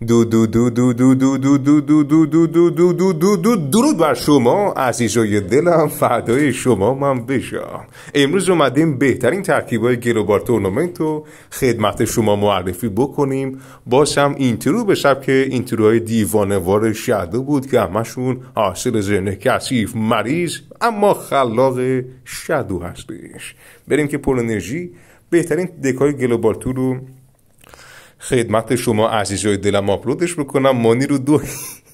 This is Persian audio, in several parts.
دو دو دو دو دو دو دو دو دو دو دو دو دو دو دو دو درود بر شما عزیزای دلم، فدای شما من بشم. امروز اومدیم بهترین ترکیبای گلوبال تورنمنت رو خدمت شما معرفی بکنیم. باشم اینترو به شب که اینتروهای دیوانوار شادو بود که همشون حاصل ذهن کثیف مریض اما خلاق شادو هستش. بریم که پر انرژی بهترین دکای گلوبال تور رو خدمت شما عزیزای دلم آپلودش بکنم. مانی رو دو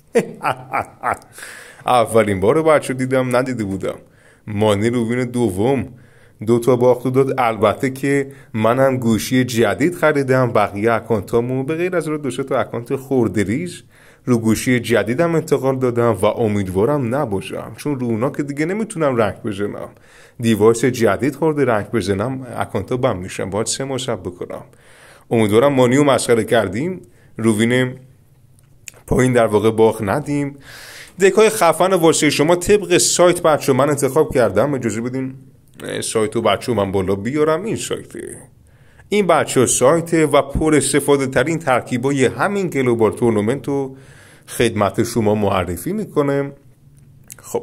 اولین بار بچه دیدم، ندیده بودم. مانی رو وین دوم 2 باختو داد. البته که منم گوشی جدید خریدم، بقیه اکانتامو به غیر از رو 2 تا اکانت خوردریز رو گوشی جدیدم انتقال دادم و امیدوارم نباشم، چون رو اونا که دیگه نمیتونم رنگ بزنم. دیوایس جدید خورده، رنگ بزنم اکانتا بم میشم، باید 3 ماه صبر بکنم. امیدوارم مانیو مسخره کردیم، روین پایین در واقع باخ ندیم. دکای خفن واسه شما طبق سایت بچه من انتخاب کردم. اجازه بدین سایتو بچه من بالا بیارم. این سایته، این بچه سایته و پر استفاده ترین ترکیبای همین گلوبال تورنمنت رو خدمت شما معرفی میکنه. خب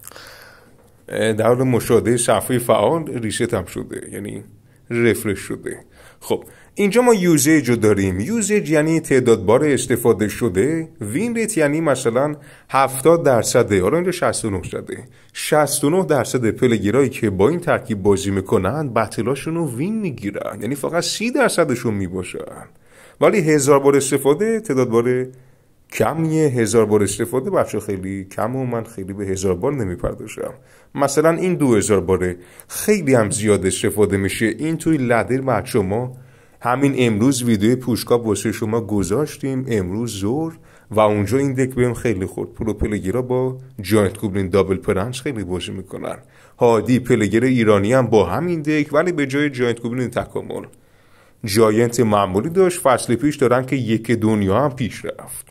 در حال مشاهده صفحه فعال ریست هم شده، یعنی رفرش شده. خب اینجا ما یوزیج رو داریم. یوزیج یعنی تعداد بار استفاده شده. وین ریت یعنی مثلا 70%، حالا اینجا 69 شده. 69% پلگیرایی که با این ترکیب بازی میکنن بتلاشون رو وین میگیرن، یعنی فقط 30% میباشن. ولی 1000 بار استفاده تعداد بار کمیه. 1000 بار استفاده بچه خیلی کم و من خیلی به 1000 بار نمیپرداشم. مثلا این 2000 باره خیلی هم زیاد استفاده میشه. این توی لدر بچه ما همین امروز ویدیو پوشکاپ واسه شما گذاشتیم امروز ظهر و اونجا این دک بهم خیلی خورد. پرو پلگیرا با جاینت گوبلین دابل پرنس خیلی بازی میکنن. هادی پلگر ایرانی هم با همین دک، ولی به جای جاینت گوبلین تکامل جاینت معمولی داشت. فصل پیش دارن که یک دنیا هم پیش رفت.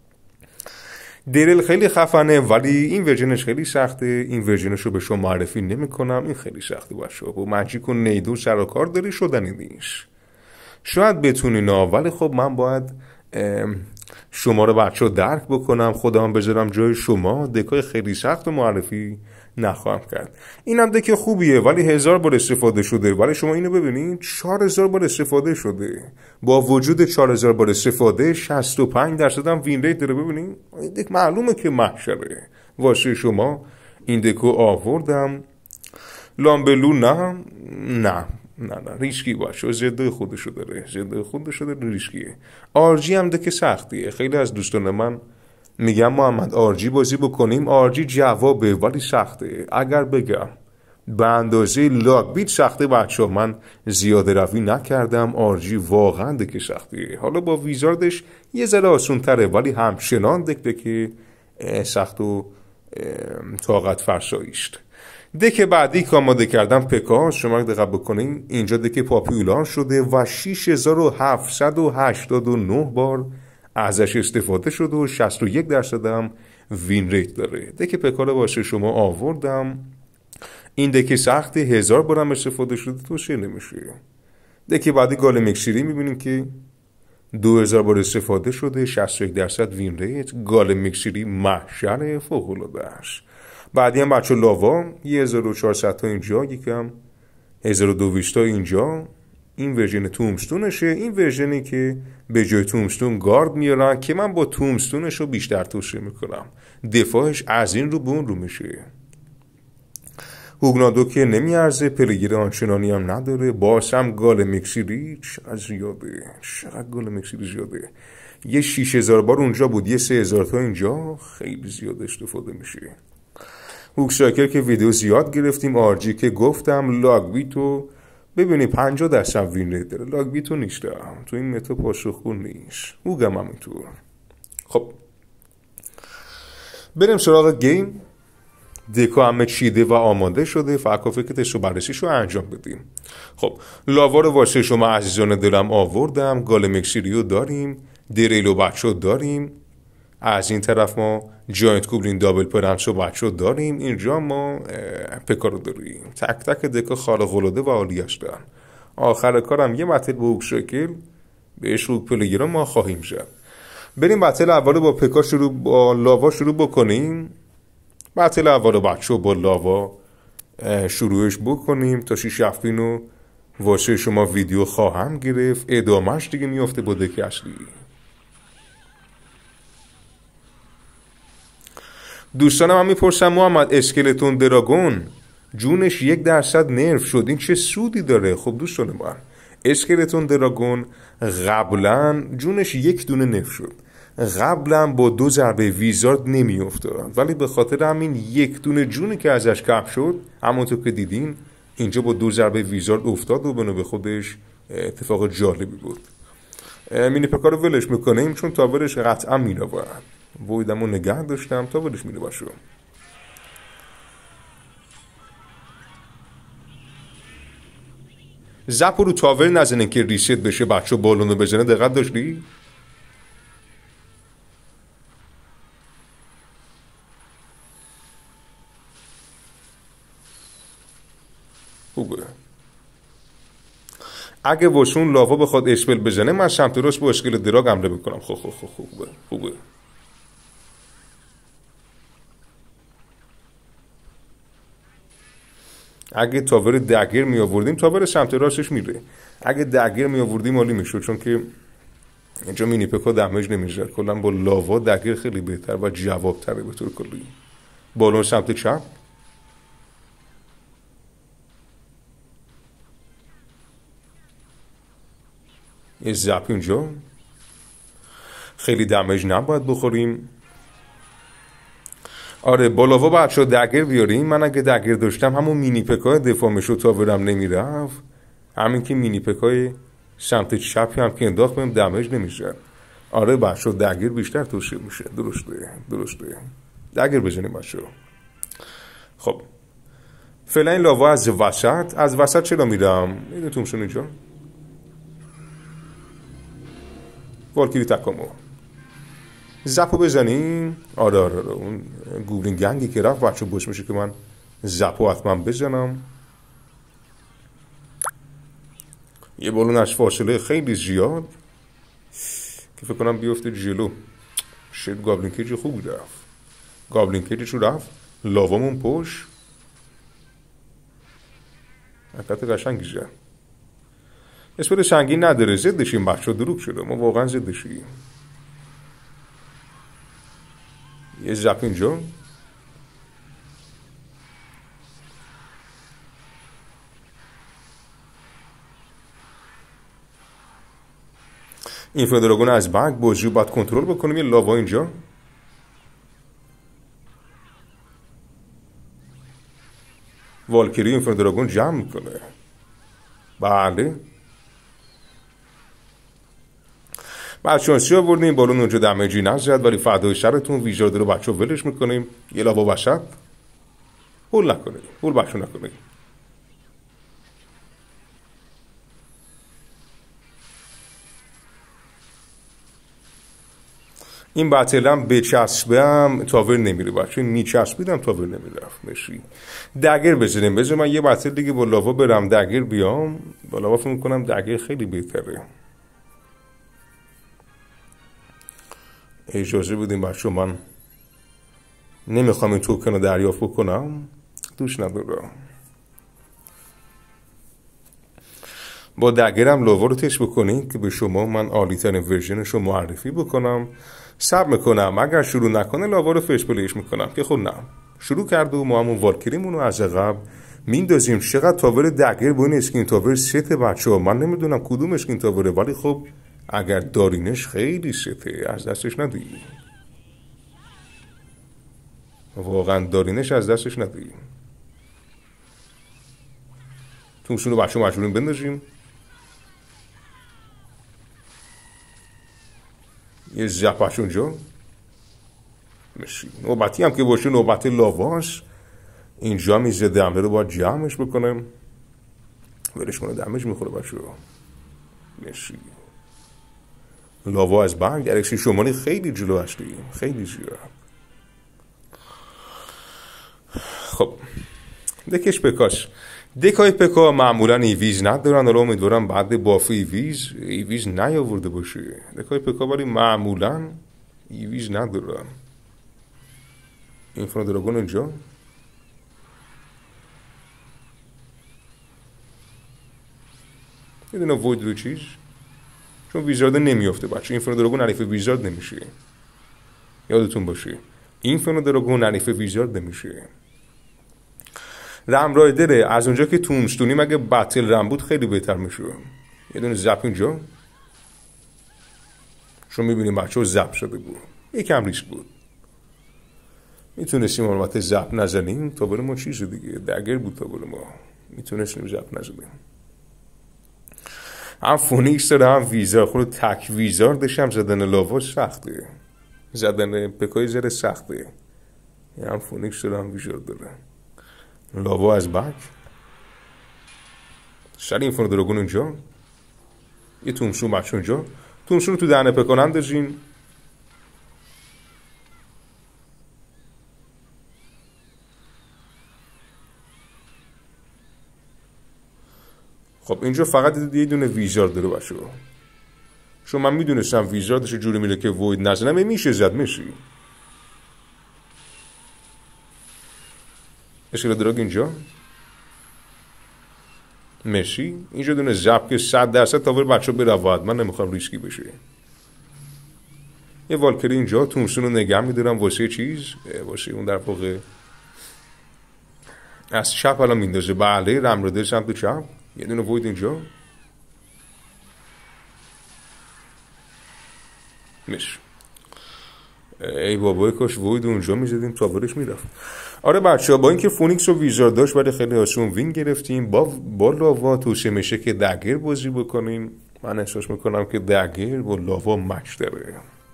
دیرل خیلی خفنه ولی این ورژنش خیلی سخته. این ورژنش رو به شما معرفی نمی کنم، این خیلی سخته بچه‌ها. با ماجیک و نیدو سر و کار داری، شدنی نیست. شاید بتونین ولی خب من باید شما رو بچه‌ها درک بکنم، خودم بذارم جای شما. دکای خیلی سخت و معرفی نخواهم کرد. این هم دک خوبیه ولی 1000 بار استفاده شده. ولی شما اینو ببینید 4000 بار استفاده شده. با وجود 4000 بار استفاده 65% هم وین ریت داره. ببینید این دک معلومه که محشره. واسه شما این دکو آوردم. لامبلو نه ریسکی باشه، زده خودشو داره، ریسکیه. آرجی هم دک سختیه. خیلی از دوستان من میگم محمد آرجی بازی بکنیم. آرجی جوابه ولی سخته. اگر بگم به اندازه لاگ بیت سخته بچه من زیاده روی نکردم. آرجی واقعا دک سختیه. حالا با ویزاردش یه ذره آسون تره ولی همچنان دک سخت و طاقت فرساییست. دک بعدی که آماده کردم پکا، شما دقت بکنین اینجا دک پاپیولار شده و 6789 بار ازش استفاده شده و 61% هم وین ریت داره. دک پکا رو واسه شما آوردم. این دک سخته، 1000 بار هم استفاده شده توشه نمیشه. دک بعدی گال مکسیری میبینیم که 2000 بار استفاده شده، 61% وین ریت. گال مکسیری محشر فوق العاده است. بعدی هم بچه لاوا 1400 تا اینجا، یکم 1200 تا اینجا. این ورژن تومستونشه. این ورژنی که به جای تومستون گارد میارن که من با تومستونش رو بیشتر توصیه میکنم. دفاعش از این رو به اون رو میشه. هوگنادو که نمیارزه، پلگیر آنچنانی هم نداره. باشم گال مکسیری چقدر گال مکسیری زیاده. یه 6000 بار اونجا بود، یه 3000 تا اینجا، خیلی زیاد استفاده میشه. هوکساکر که ویدیو زیاد گرفتیم. آرجی که گفتم. لاگ بیتو ببینی 50% وین ریت داره. لاگ بیتو نیستم تو این متا پاسخگو نیست. هوگم همینطور. خب بریم سراغ گیم. دکا همه چیده و آماده شده، فقط کافیه که تست و بررسیش رو انجام بدیم. خب لاوا رو واسه شما عزیزان دلم آوردم. گال مکسیریو داریم، دریلو بچه داریم. از این طرف ما جاینت گوبلین دابل پرنس و بچه داریم. اینجا ما پکا رو داریم. تک تک دکا خارق العاده و عالی هستن. آخر کارم یه متل به هوک شکل بهش روک پلگیرا ما خواهیم زد. بریم بتل اول با پکا با لاوا شروع بکنیم. بتل اول بچه با لاوا شروعش بکنیم تا 6 رو واسه شما ویدیو خواهم گرفت. ادامهش دیگه میفته با دک اصلی. دوستانم هم میپرسن محمد اسکلتون دراگون جونش 1% نرف شد، این چه سودی داره؟ خب دوستان من، اسکلتون دراگون قبلا جونش 1 دونه نرف شد، قبلا با 2 ضربه ویزارد نمی افتاد، ولی به خاطر همین 1 دونه جونی که ازش کپ شد، همونطور که دیدین اینجا با 2 ضربه ویزارد افتاد و بنو به خودش اتفاق جالبی بود. مینی پکا رو ولش میکنیم چون تاورش قطعا میره باید ویدمو نگه داشتم، تاورش میره باشه. زپ رو تاور نزنه که ریست بشه بچه بالون رو بزنه. دقت داشتی؟ خوبه. اگه واسون لاوا بخواد اسپل بزنه من سمت راست با اسکل دراگ حمله بکنم. خوبه. اگه تاور دگر می آوردیم تاور سمت راستش میره. اگه دگر می آوردیم عالی میشد چون که اینجا مینی پکا دمیج نمیزد. کلا با لاوا دگر خیلی بهتر و جواب تره به طور کلی. بالون سمت چپ. یه زپ اینجا. خیلی دمیج نباید بخوریم. آره با لاوا باید شد دگر بیاریم. من اگه دگر داشتم همون مینی پکای دفاع میشد تاورم نمیرفت. همین که مینی پکای سمت چپی هم که انداخت بهم دمیج نمیزد. آره باید شد دگر بیشتر توصیه میشه. درسته. دگر بزنیم بچه. خب فعلا این لاوا از وسط چرا میرم؟ میدونتون شون اینجا والکیری تکامو زپو بزنیم. آره اون گوبلین گنگی که رفت بچه بوش میشه که من زپو حتما بزنم. یه بالون از فاصله خیلی زیاد که فکر کنم بیفته جلو. شد گابلین کیج خوبی رفت. گابلین کیجش رو رفت. لاوامون پشت حرکت قشنگی زد. اسپل سنگین نداره. زدشیم بچه دروب شده. ما واقعا زدشیم. یه زپ اینجا. این فدراگون از بک بازی باید کنترل بکنیم. یه لاوا اینجا. والکیری این فدراگون جمع میکنه. بله بعد شانسی آوردیم. بالون اونجا دمیجی نزد ولی فدای سرتون ویژارد رو بچه ولش میکنیم. یه لاوا وسط. هول بچه نکنیم. این بطلم بچسبم تاور نمیره بچه. میچسبیدم تاور نمیرفت. مشی دگر بزنیم. بذار من یه بطل دیگه با لاوا برم دگر بیام. با لاوا فکر میکنم دگر خیلی بهتره. اجازه بدیم بچه. من نمیخوام این توکن رو دریافت بکنم. دوش ندارم. با دگرم لاوا رو تست بکنید که به شما من عالی ترین ورژنش رو معرفی بکنم. سب میکنم اگر شروع نکنه لاوا رو فرش پلیش میکنم که خب نه شروع کرده و ما همون والکیریمون رو از عقب میندازیم. چقدر تاور دگر با این اسکین تاور سته بچه ها. من نمیدونم کدوم اسکین تاوره ولی خب اگر دارینش خیلی سته. از دستش ندهی. واقعا دارینش از دستش ندهی. تومشون رو بچه مجبوریم بندازیم. یه زپش اونجا نوبتی هم که باشه نوبت لاواش. اینجا میزه دمه رو باید جمعش بکنم. ولش کنه دمج میخوره بچه مشی. لاوا از بند گلکسی شمالی خیلی جلو هستی. خیلی زیاد. خب دکش پکاش. دکای پکا معمولا ایویز ندارن. رو امیدوارم بعد بافی ایویز نیاورده باشه. دکای پکا ولی معمولا ایویز ندارم. اینفرو دراگون اینجا. یه دونه وید رو چیز، چون ویزارد نمیافته بچه. اینفرو دراگون حریف ویزارد نمیشه، یادتون باشه. اینفرو دراگون حریف ویزارد نمیشه. رم رایدره، از اونجا که تومستونیم اگه بتل رم بود خیلی بهتر میشه. یه دونه زپ اینجا، چون میبینیم بچه ها زپ شده بود، یکم ریسک بود. میتونستیم البته زپ نزنیم، تابل ما چیز دیگه دگر بود. تابل ما میتونستیم زپ نزنیم. هم فونیکس داره هم ویزار، خود تک ویزار داشتم. زدن لاوا سخته، زدن پکای زره سخته. هم فونیکس داره هم ویزار داره. لاوا از بک سر این فونو دراگون اینجا. یه تومسون بچه اونجا. تومسون رو تو دهنه پکان اندازین. خب اینجا فقط یه دونه ویزارد داره بچه ها. چون من میدونستم ویزاردش جوری میره که وید نزنم. میشه زد میشی. اشکال دراگ اینجا مرسی. اینجا دونه زب که 100% تاور بچه ها برود. من نمیخوام ریسکی بشه. یه والکری اینجا. تومسون رو نگم میدارم واسه چیز، واسه اون در واقع از چپ الان میندازه. بله رم رو در سمت چپ. یه دونه وید اینجا میشه. ای بابای کاش وید اونجا میزدیم تاورش میرفت. آره بچه ها، با اینکه فونیکس و ویزار داشت ولی خیلی آسون وین گرفتیم. با لاوا توصیه میشه که دگر بازی بکنیم. من احساس میکنم که دگر با لاوا مچ داره.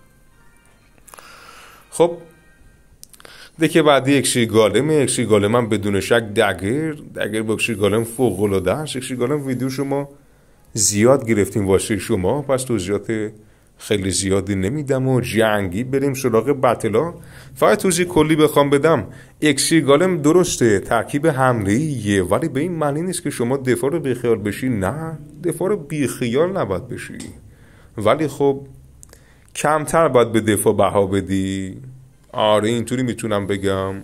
خب دکه بعدی اکسی گالمه. اکسی گالم هم بدون شک دگر با اکسی گالم فوق العاده است. اکسی گالم ویدیو شما زیاد گرفتیم واسه شما، پس توضیحات خیلی زیادی نمیدم و جنگی بریم سراغ بتلا. فقط توضیح کلی بخوام بدم، اکسی گالم درسته ترکیب حمله‌ایه، ولی به این معنی نیست که شما دفاع رو بیخیال بشی. نه، دفاع رو بیخیال نباید بشی، ولی خب کمتر باید به دفاع بها بدی. آره اینطوری میتونم بگم.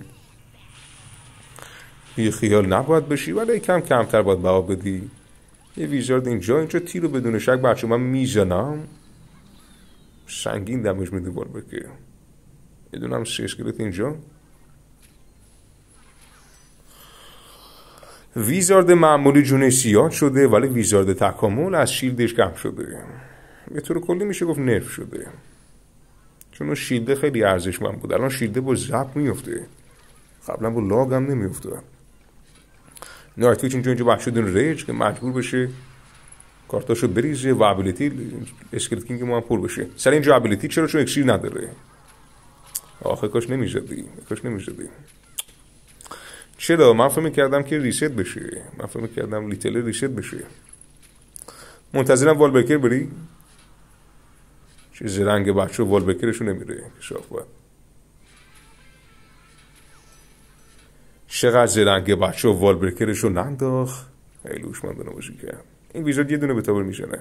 بیخیال نباید بشی ولی کمتر باید بها بدی. یه ویزارد اینجا تیر رو بدون شک بچه من میزنم. سنگین دمش میده بار بکه. یه دونم 3 اسکلت اینجا. ویزارد معمولی جونه سیاه شده، ولی ویزارد تکامل از شیلدش کم شده. به طور کلی میشه گفت نرف شده، چون اون شیلده خیلی ارزشمند بود. الان شیلده با زپ میفته، قبلا با لاگ هم نمیفته. نایتویچ اینجا بخش دون ریج که مجبور بشه کارتاشو بریزه و ابیلیتی اسکلت کینگ ما هم پر بشه. سر اینجا ابیلیتی چرا؟ چون اکسیر نداره. آخه کاش نمیزدی. چرا؟ من فهم کردم که ریست بشه. من فهم کردم لیتل ریست بشه. منتظرم والبرکر بری. چه زرنگ بچه والبرکرشو نمیره شاف باید. چقدر زرنگ بچه والبرکرشو ننداخت. خیلی هوشمندانه بازی کرد. این ویزارد یه دونه به تابر میشنه.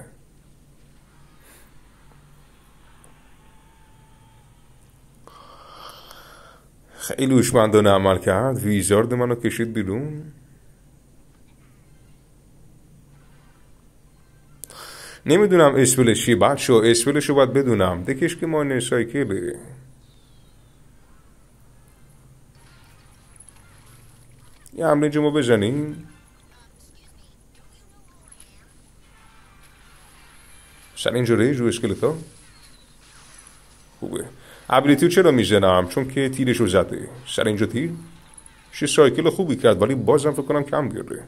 خیلی هوشمندانه عمل کرد. ویزارد منو کشید بیرون. نمیدونم اسپلش چیه بچه ها. اسپلشو باید بدونم. دکش که ما نسایکله. یه حمله اینجا ما بزنیم. سر اینجا ریج رو اسکلت ها خوبه. ابیلیتیو چرا میزنم؟ چون که تیرشو زده. سر اینجا تیر چه سایکل خوبی کرد، ولی بازم فکر کنم کم گرده.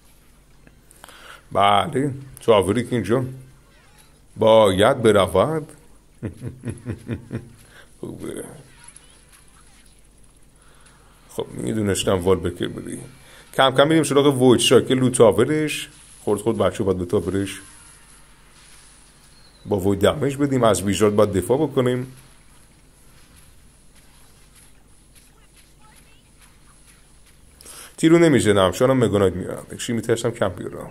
بله تاوری که اینجا باید برود. خوبه. خب میدونستم والبرکر بدی. کم کم میریم سراغ وید سایکل رو تاورش. خورد بچه باید به تاورش با وید دمیج بدیم. از ویزارد باید دفاع بکنیم. تیرو نمیزنم چون مگاناید میاد. اکشی میترسم کم بیارم.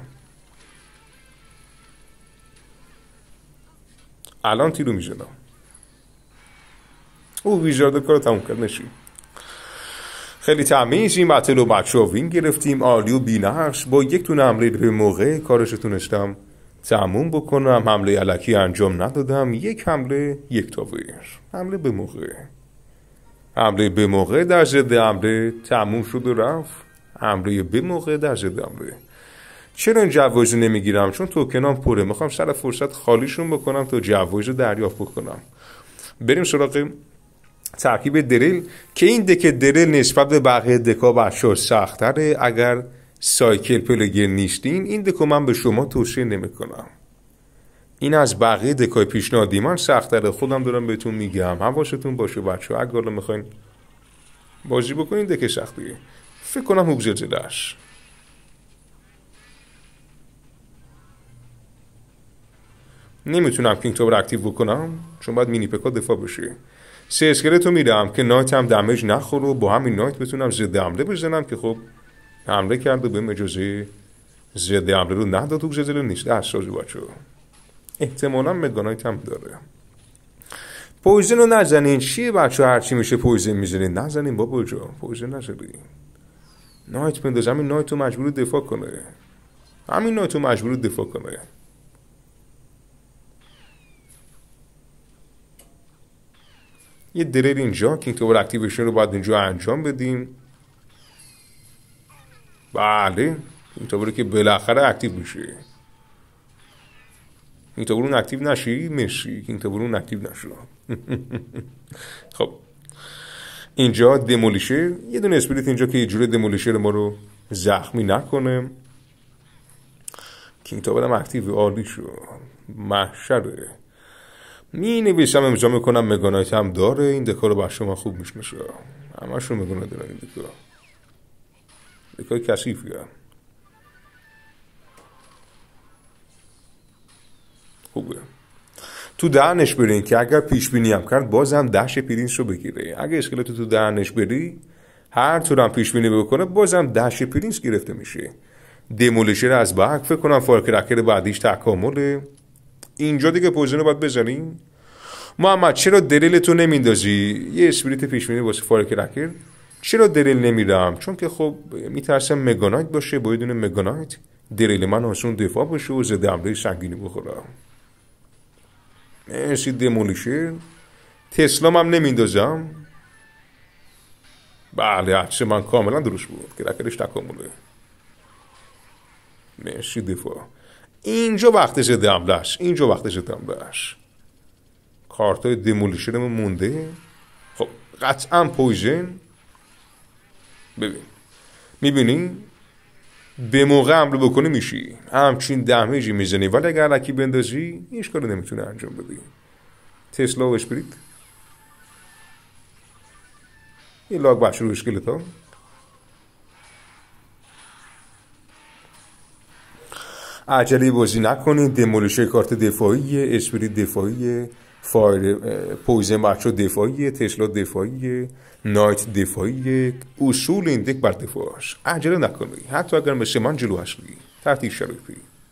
الان تیرو میزنم. او ویژارد کار تموم کرد. نشیم خیلی تمیزیم. بطل و بچه ها وین گرفتیم، عالی و بی‌نقص. با یک دونه حمله به موقع کارش تونستم تموم بکنم. حمله الکی انجام ندادم. یک حمله یک تاور. حمله به موقع، حمله به موقع در ضد حمله تموم شد و رفت. حمله به موقع در ضد حمله. چرا این جوایز نمیگیرم؟ چون توکنام پره. میخوام سر فرصت خالیشون بکنم تا جوایز دریافت بکنم. بریم سراغ ترکیب دریل که این دک دریل نسبت به بقیه دکا بچه‌ها سخت‌تره. اگر سایکل پلگر نیستین این دکو من به شما توصیه نمیکنم. این از بقیه دکای پیشنهادی من سخت‌تره. خودم دارم بهتون میگم، حواستون باشه بچه‌ها. اگر حالا میخواین بازی بکنین دک سختیه. فکر کنم هوب زلزله‌اش. نمیتونم کینگ تاور اکتیو بکنم چون باید مینی پکا دفاع بشه. 3 اسکلتو میدم که نایت هم دمیج نخوره و با همین نایت بتونم ضد حمله بزنم که خب حمله کرده بهم اجازه ضد حمله رو نداد. تو زلزله نیست در سازو بچه. احتمالا مگانایت هم داره. پویزن رو نزنین. چیه بچه هرچی میشه پویزن میزنین؟ نزنین بابا جا، پویزن نزنین. نایت بنداز. همین نایت رو مجبور دفاع کنه. همین نایت رو مجبور دفاع کنه. یه دریل اینجا کینگ تاور اکتیویشن رو باید اینجا انجام بدیم. بله کینگ تاور که بالاخره اکتیو میشه. کینگ تاور اون اکتیو نشی؟ مرسی. کینگ تاور اون اکتیو نشو. خب اینجا دمولیشر، یه دونه اسپریت اینجا که یه جوری دمولیشر ما رو زخمی نکنه. کینگ تاور هم اکتیو، عالی شو. محشره. می نویسم امضا میکنم. مگانایت هم داره. این دکار رو بر شما خوب میشنشه. همشون مگانایت دارن این دکار. دکای کثیفی هم خوبه. تو دهنش برین که اگر پیش بینی هم کرد بازم دش پرینس رو بگیره. اگر اسکلتو تو دهنش بری هر طور هم پیش بینی بکنه بازم دش پرینس گرفته میشه. دمولیشر از بک فکر کنم فارکرکر بعدیش تکامله. اینجا دیگه پوزیشن رو باید بزنیم. محمد چرا دریل تو نمیندازی؟ یه اسپریت پیشبینی واسه فارکرکر. چرا دریل نمیرم؟ چون که خب میترسم مگانایت باشه. با یه دونه مگانایت دریل من آسون دفاع باشه و ضد حمله سنگینی بخورم. مرسی دمولیشر. تسلام هم نمیندازم. بله عکس من کاملا درست بود. کرکرش تکامله. مرسی دفاع. اینجا وقت ضد حمله است. اینجا وقت ضد حمله است. کارتای دمولیشرمون مونده. خب قطعا پویزن. ببین میبینی به موقع حمله بکنی میشی همچین دمیجی میزنی، ولی اگر الکی بندازی هیچ کاری نمیتونه انجام بدی. تسلا و اسپریت این لاگ بخش رو اسکلت ها. عجله بازی نکنید. دمولیشر کارت دفاعی، اسپریت دفاعی، فایر پویزن بچه دفاعی، تسلا دفاعی، نایت دفاعی. اصول این دک بر دفاعش. عجله نکنی. حتی اگر مثل من جلو هستی ترتیب شریفی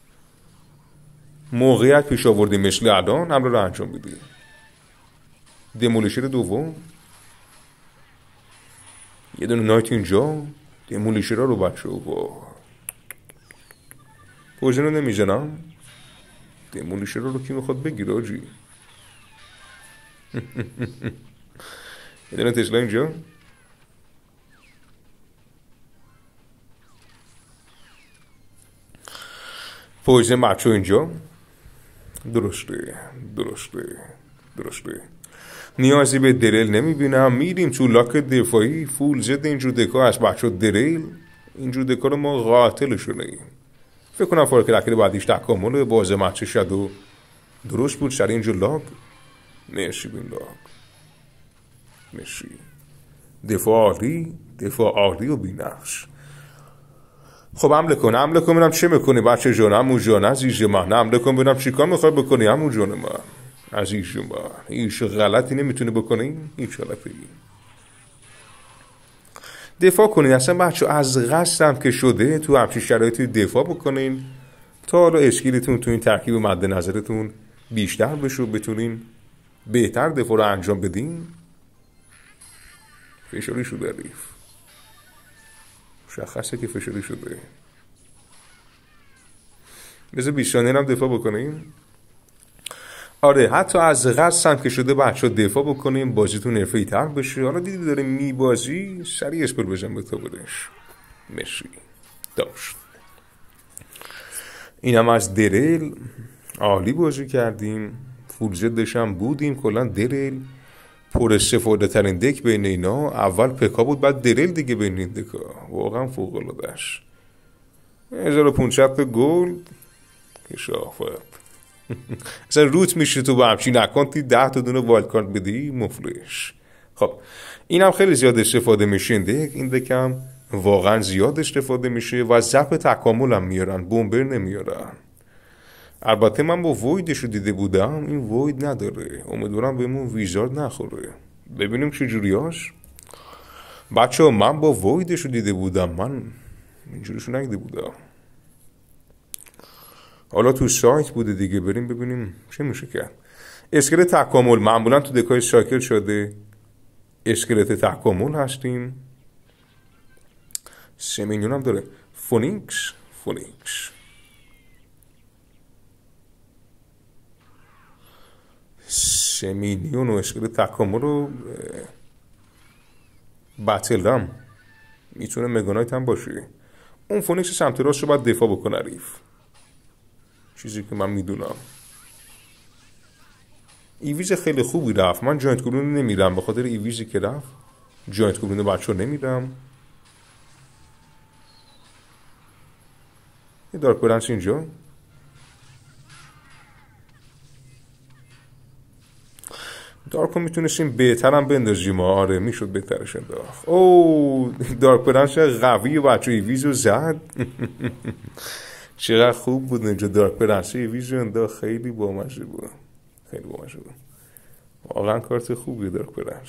موقعیت پیش آوردی مثل الان حمله رو انجام بدی. دمولیشر دوم یه دونه نایت اینجا. دمولیشر رو بچه پوزیشن رو نمیزنم. دمولیشر رو کی میخواد بگیره آجی؟ یه دونه تسلا اینجا. پوزیشن بچه اینجا. درسته. نیازی به دریل نمیبینم. میریم تو لاک دفاعی فول زد. اینجور دکا از بچه دریل. اینجور دکا رو ما قاتلشونیم. فکر کنم فارکرکر بعدیش تکامله. باز مچه شدو درست بود. سر اینجور لاک. مرسی بین لاک. مرسی. دفاع عالی و بی‌نقص. خب حمله کن ببینم چه میکنی بچه جان. همون جان عزیز من. حمله کن ببینم چی کار میخوای بکنی. همون جان من عزیز من. هیچ غلطی نمیتونه بکنی. هیچ غلطی. دفاع کنین. اصلا بچه از قصدم که شده تو همچین شرایطی دفاع بکنین تا حالا اسکیلتون تو این ترکیب مد نظرتون بیشتر بشه و بتونین بهتر دفاع رو انجام بدین. فشاری شده ریف، مشخصه که فشاری شده. بذار بیشانه هم دفاع بکنیم. آره حتی از قصد هم که شده بچه ها دفاع بکنیم، بازیتون حرفه‌ای تر بشه. حالا دیدی داره میبازی، سریع اسپر بزن به تا بدش. مرسی داشت. اینم از درل. عالی بازی کردیم، فول زدش هم بودیم. کلا درل پر استفاده ترین دک بین اینا. اول پکا بود بعد درل دیگه بین این دکا. واقعا فوق العاده‌اش. 1500 گل کشافت. اصلا روت میشه تو با همچین اکانتی 10 تا دونه وایلد کارت بدی مفلش. خب اینم خیلی زیاد استفاده میشه این دک. این دکم واقعا زیاد استفاده میشه و زپ تکامل هم میارن، بومبر نمیارن. البته من با ویدشو دیده بودم، این وید نداره. امیدوارم بهمون ویزارد نخوره. ببینیم چه جوریاش. بچه ها من با ویدشو دیده بودم، من اینجوریشو نگیده بودم. حالا تو سایت بوده دیگه، بریم ببینیم چه میشه کرد. اسکلت تکامل معمولا تو دکای سایکل شده. اسکلت تکامل هستیم. 3 میلیون هم داره. فونیکس 3 میلیون و اسکلت تکامل رو بتلم میتونه مگانایت هم باشه. اون فونیکس سمت راست رو باید دفاع بکنه ریف، چیزی که من میدونم. ایویز خیلی خوبی رفت. من جاینت گلون نمیرم به خاطر ایویزی که رفت. جاینت گلون بچه ها نمیرم. یه دارک برنس اینجا. دارک رو میتونستیم بهترم بندازیم. آره میشد بهترش انداخت. اوه دارک برنس قوی بچه ایویز رو زد. چقدر خوب بود اینجا دارک برنس ایویز رو انداخت. خیلی بامزه بود. واقعا کارت خوبیه دارک برنس.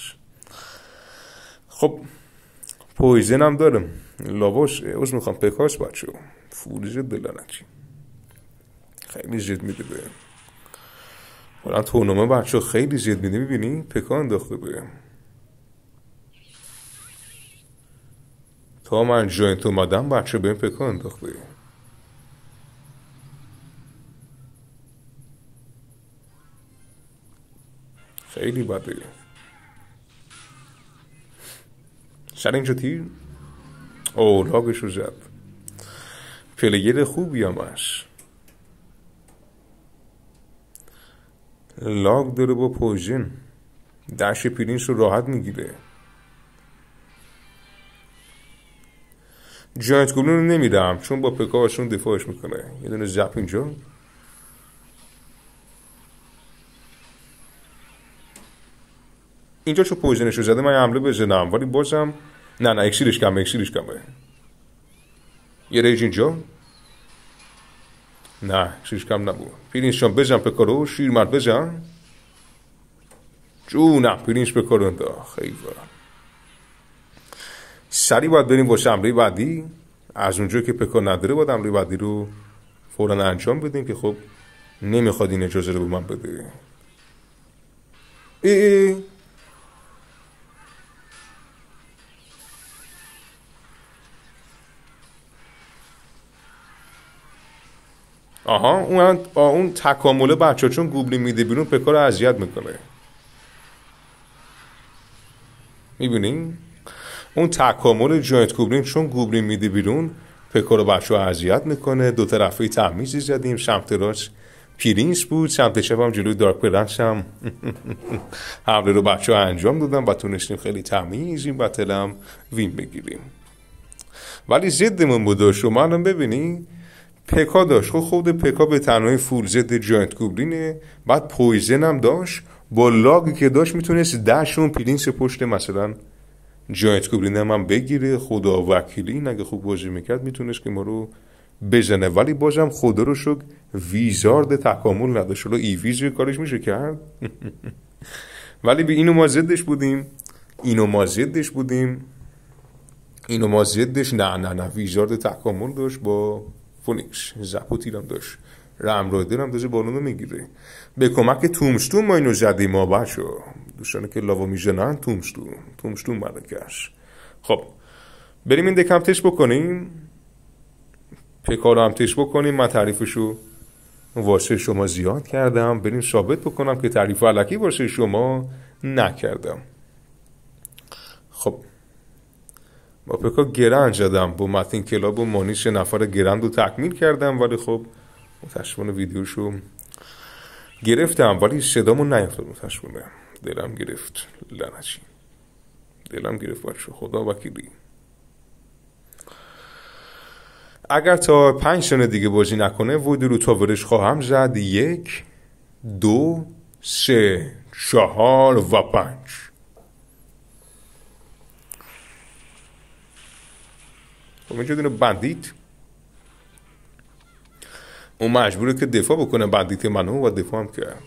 خب پویزن هم دارم. لاواش اوز میخوام پکاس بچه فول زد دلانچی خیلی زد میده به حالا تورنمه بچه خیلی زد میده. میبینی پکا انداخته به تا من جاینت اومدم بچه به این پکا انداخته. خیلی بده. سر اینجا تیر لاگش رو زد. پلیر خوبی هم هست. لاگ داره با پویزن. دشت پرینس رو راحت میگیره. جاینت گلون رو نمیرم چون با پکاشون دفاعش میکنه. یه دونه زپ اینجا. اینجا چو پویزنش رو زده من حمله بزنم ولی بازم نه اکسیرش کمه. یه ریج اینجا. نه اکسیرش کم نبود. پرینس جان بزن پکارو. شیرمرد بزن جونم. پرینس پکارو انداخت. خیلی سریع باید بریم واسه حمله بعدی. از اونجا که پکار نداره باید حمله بعدی رو فوراً انجام بدیم که خب نمیخواد این اجازه رو به من بده. آها اون تکامله بچه چون گوبلین میده بیرون پکا رو اذیت میکنه. میبینین اون تکامل جاینت گوبلین چون گوبلین میده بیرون پکا رو بچه ها اذیت میکنه. دو طرفه تمیزی زدیم. سمت راست پرینس بود، سمت چپ هم جلوی دارک برنس هم حمله رو بچه ها انجام دادم و تونستیم خیلی تمیز این بتل هم وین بگیریم. ولی ضدمون بود. شما الان ببینی پکا داشت. خود پکا به تنهایی فول زد جاینت گوبلینه. بعد پویزن هم داشت. با لاگی که داشت میتونست دشون پرینس پشت مثلا جاینت گوبلین هم بگیره. خدا وکیلی اگه خوب بازی میکرد میتونست که ما رو بزنه. ولی بازم خدا رو شکر ویزارد تکامل نداشت. حالا ایویز کارش میشه کرد. ولی به اینو ما زدش بودیم. نه ویزارد تکامل داشت با فونیکس. زپو تیرم داشت. رم رایدر هم داشت بالون رو میگیره. به کمک تومستون ما اینو زدیم. ما بچه دوستانی که لاوا میژنن تومشتون ملکش. خب بریم این دکم تش بکنیم، پکارو هم تش بکنیم. من تعریفشو واسه شما زیاد کردم، بریم ثابت بکنم که تعریف علکی واسه شما نکردم. خب با پکا گرند زدم، با متین کلاب و مانیش نفر گرند رو تکمیل کردم، ولی خب متاسفانه ویدیوشو گرفتم ولی صدامون نیفتاد. متاسفانه دلم گرفت، لعنتی دلم گرفت بچه، خدا وکیلی. اگر تا 5 سنه دیگه بازی نکنه ویدیو رو تاورش خواهم زد. 1 2 3 4 و 5. خب اینجا دونه بندیت اون مجبوره که دفاع بکنه، بندیت منو، و دفاع هم کرد.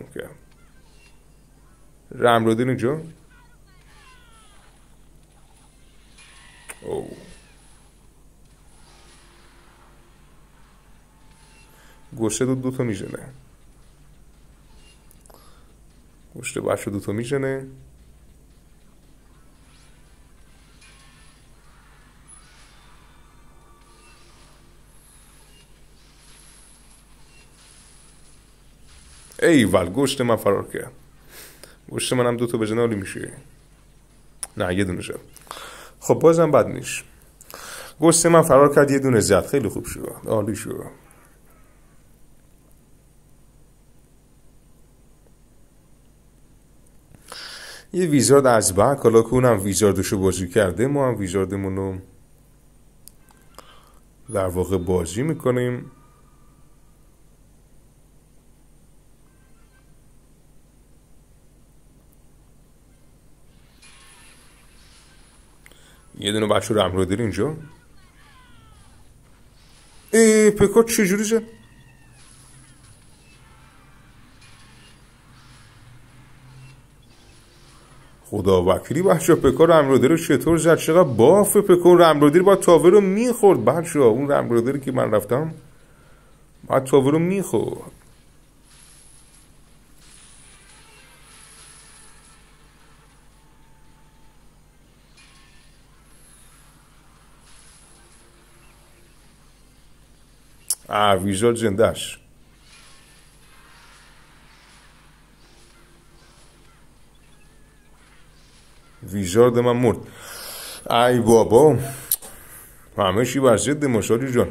رم رو دین اینجا. گوشت دو تا میزنه، گوشت بچه 2 تا میزنه. ایول گوشت من فرار کرد. گوشت منم 2 تا بزنه عالی میشه. نه یه دونه زد. خب بازم بد نیست. گوشت من فرار کرد، یه دونه زد، خیلی خوب شد، عالی شد. یه ویزارد از بک، حالا که اونم ویزاردشو بازی کرده، ما هم ویزاردمونو در واقع بازی میکنیم. یه دونه بچه رو امرو داری اینجا. پکار چجوری زد؟ خدا وکیلی بچه، پکار رمرودی رو چطور زد؟ چقدر باف پکار رمرودی رو باید تاوه رو میخورد بچه. اون رمرودی رو که من رفتم باید تاوه رو میخورد. ویزارد زندهش. ویزارد من مرد. ای بابا همه چی بر ضد مشاهدی جان.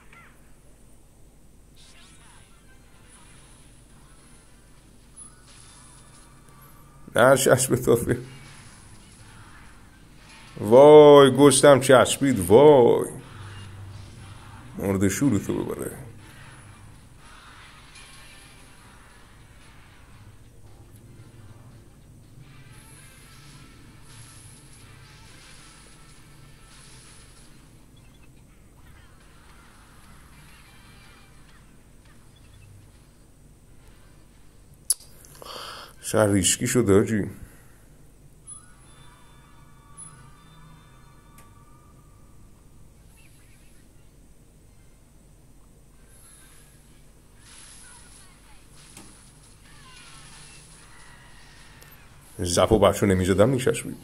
نه چشم تافه. وای گوشتم چشمید، وای مرد شور تو ببره. شهر ریشکی شده هاجی. زپو بچه نمیزدم نیشش بود.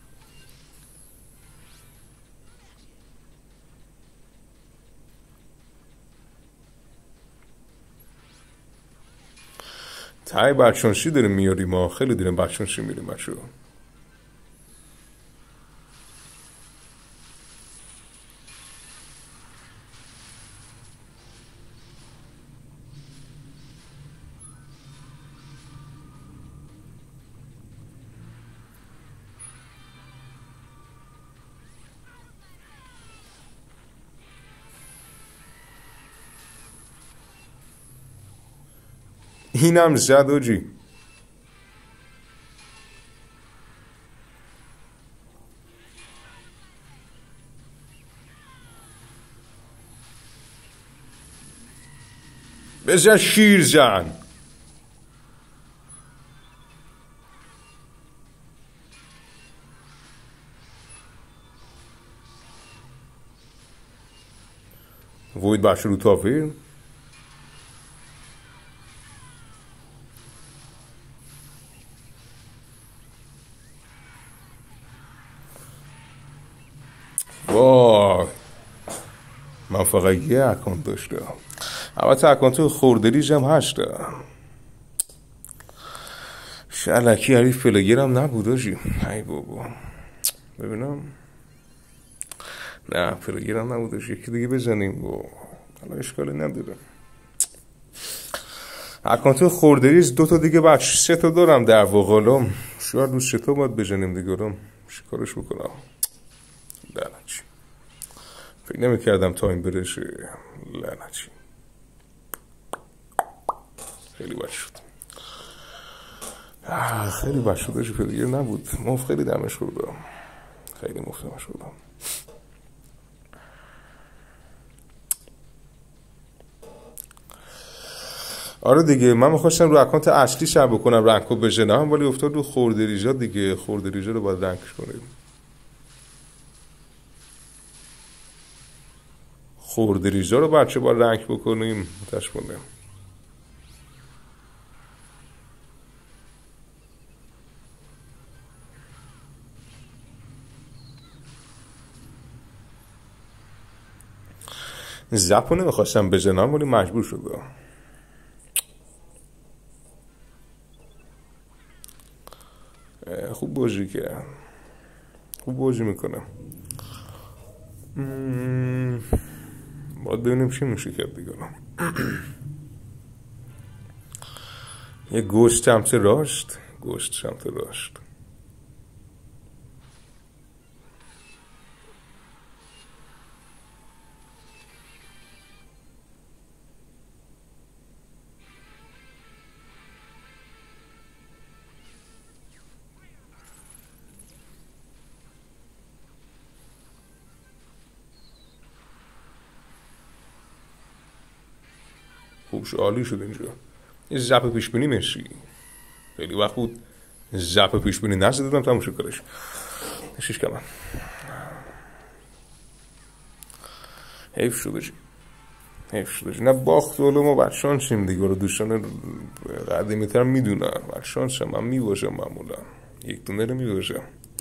تای بچانشی داریم میاریم، ما خیلی داریم بچانشی میریم بچه. اینم زد آجی. بزن شیر زن. وید بخش رو تافیر. وای من فقط یه اکانت داشتم. البته اکانت خوردریج هم هشتم. شلکی حریف پلگرم نبود آجی. ای بابا ببینم. نه پلگرم نبود آجی. یکی دیگه بزنیم. حالا اشکالی نداره. اکانت خوردریج 2 تا دیگه بچه 3 تا دارم در واقع. شاید روز 3 تا باید بزنیم دیگه. شکارش بکنم. لعنتی فکر نمی کردم تایم برشه. لعنتی خیلی بد شد. خیلی بد شد آجی. پلیر نبود. مفت خیلی دمش خوردم. خیلی مفت دمش خوردم. آره دیگه من می‌خواستم رو اکانت اصلی شب بکنم رنکو بزنم ولی افتاد رو خوردریجا دیگه. خوردریجا رو باید رنکش کنیم. خوردریجا رو بچه باید رنک بکنیم. متشکرم. زپو نمیخواستم بزنم ولی مجبور شدم. خوب بازی کرد. خوب بازی میکنم. باید ببینیم چی میشه کرد دیگه. یه گوشت سمت راست. گوشت سمت راست. خوب عالی شد اینجا. یه زپ پیش بینی مرسی. خیلی وقت بود زپ پیش بینی نزدم تموم شد کارش. نشیش کمان. حیف شده جی. حیف شده جی. نه باخت ولو ما بعد شانسیم دیگه. رو دوستان قدیمی تر میدونن بعد شانسم من میباشم معمولا. یک دونه رو میباشم.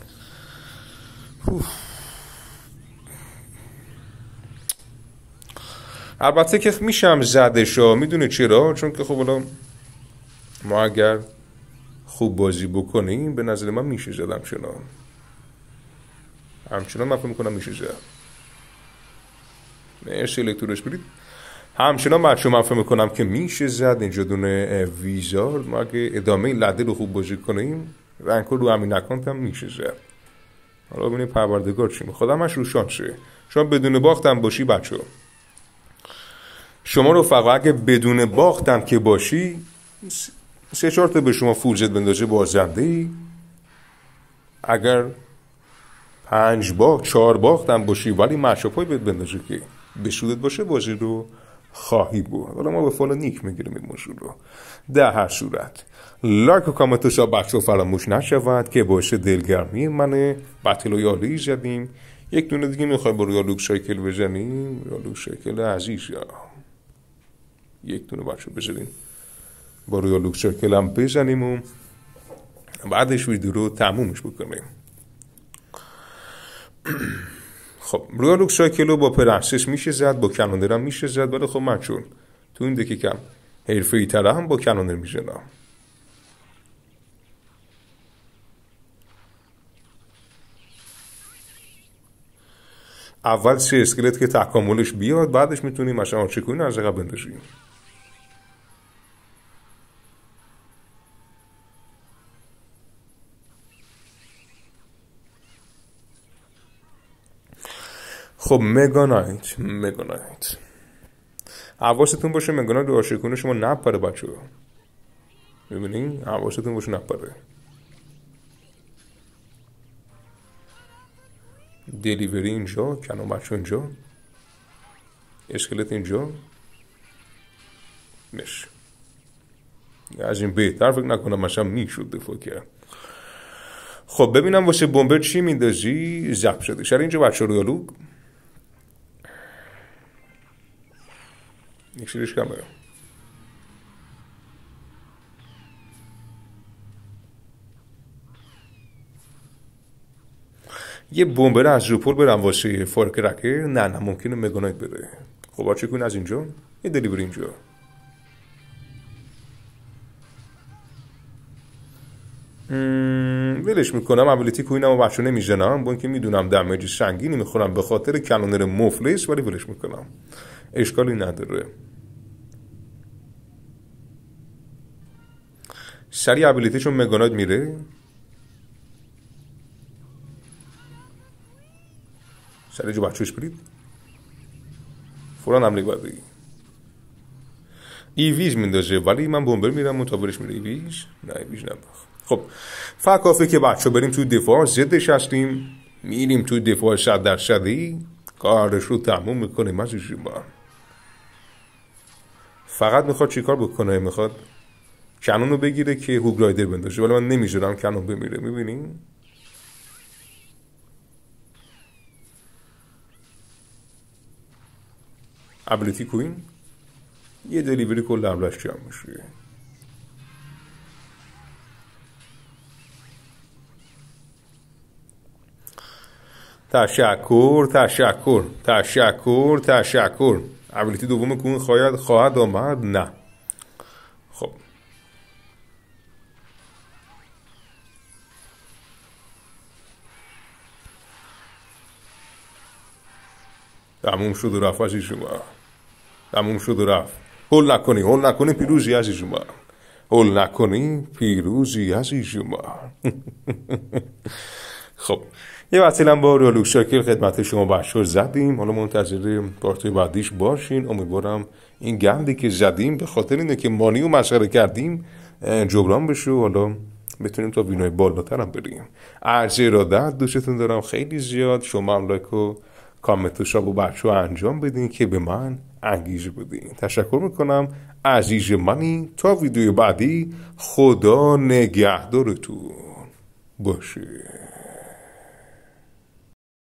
البته که میشم زدشا. میدونه چرا؟ چون که خب الان ما اگر خوب بازی بکنیم به نظر من میشه زدم همچنان من فکر میکنم میشه زد. مرسی الکتروش برید. همچنان بچه من فکر میکنم که میشه زد. اینجا دونه ویزارد. ما اگه ادامه لده رو خوب بازی کنیم رنکو رو همین اکانت هم میشه زد. حالا ببینیم پروردگار چی میخواد. همش رو شانسه. شما بدون باختم باشی بچه شما رفقا اگه بدون باختم که باشی 3-4 تا به شما فولزت بندازه بازنده ای. اگر 5 باخت 4 باختم باشی ولی مشاپای بهت بندازه که بسودت باشه بازی رو خواهی بود. حالا ما به فال نیک میگیریم این موضوع رو. در هر صورت لایک و کامنت شما بچه فراموش نشود که باشه دلگرمی منه. بطل و یالی زدیم. یک دونه دیگه میخوای با رویا لوک سایکل بزنیم. رویا لوک سایکل عزیز یا یک دونه بچه بزنیم با رویا لوک سایکل هم بزنیم و بعدش ویدیو رو تمومش بکنیم. خب رویا لوک سایکل رو با پرنسس میشه زد. با کنوندر هم میشه زد. ولی خب من چون تو این دکی کم حرفه‌ای تره هم با کنوندر میزنم. اول 3 اسکلت که تکاملش بیاد بعدش میتونیم مثلا آنچکوین از عقب بندازیم. خب مگانایت حواستون باشه مگانایت رو آنچکوین شما نپره بچه ها. ببینین حواستون باشه نپره. دلیوری اینجا. کنون بچه اینجا. اسکلت اینجا. نش از این بهتر فکر نکنم مثلا میشد دفاع کرد. خب ببینم واسه بمبر چی میندازی. زب شده شر اینجا بچه رویالوگ نیکشیرش کمه. یه بمبر از روپول برم واسه فایرکرکر؟ نه ممکنه مگانایت بره. خب چه کنیم از اینجا یه دلیوری اینجا. ولش میکنم. ابیلیتی کوینم و بچه نمیزنم با اینکه میدونم دمیج سنگینی میخورم به خاطر کانونر مفلس، ولی ولش میکنم، اشکالی نداره. سریع ابیلیتیشون مگانایت میره. سریع جو بچهش برید فوران حمله بعدی. ایویز میندازه ولی من بمبر میرم مطابقش میره. ایویز نه ایویز نباخ. خب فقط کافه که بچه بریم توی دفاع، زدش هستیم، میریم توی دفاع 100%. کارش رو تموم میکنیم. از شما فقط میخواد چیکار بکنه؟ میخواد کنون رو بگیره که هوگ رایدر بندازه، ولی من نمیذارم کنون بمیره. میبینیم ابیلیتی کوین یه دلیوری کل حملش جمع میشه. تشکر تشکر تشکر تشکر. ابیلیتی دوم کوین خواهد آمد؟ نه. خب تموم شد و رفت عزیز شما. تموم شد و رفت. هول نکنی پیروزی عزیز شما. هول نکنی پیروزی عزیز شما. خب یه وقتیلم با رولوک شاکل خدمت شما بچه‌ها زدیم. حالا منتظر پارتی بعدیش باشین. امیدوارم این گندی که زدیم به خاطر اینه که مانی رو مسخره کردیم جبران بشه و حالا بتونیم تا وینای بالاتر هم بریم. عرض ارادت، دوستتون دارم خیلی زیاد. شما هم لایک و کامنت و شاب و بچه‌ها انجام بدین که به من انگیزه بدین. تشکر میکنم عزیز منی. تا ویدیو بعدی خدا نگهدارتون باشه.